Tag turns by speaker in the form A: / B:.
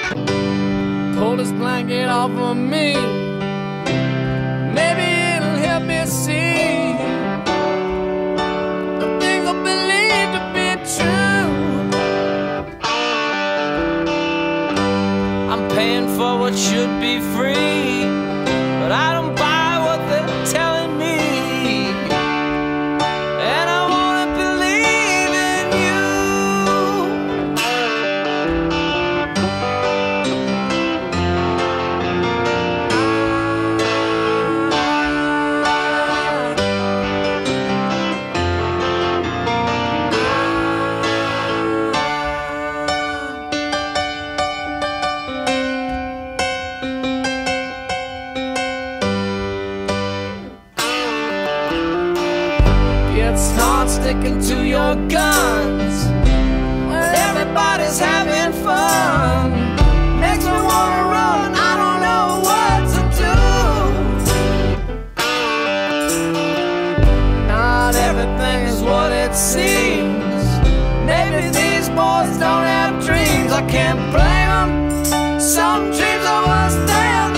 A: Pull this blanket off of me. Maybe it'll help me see the things I believe to be true. I'm paying for what should be free, but I don't buy what they're telling me. And I wanna believe in you. It's hard sticking to your guns when everybody's having fun. Makes me wanna run, I don't know what to do. Not everything is what it seems. Maybe these boys don't have dreams. I can't blame them. Some dreams are worse than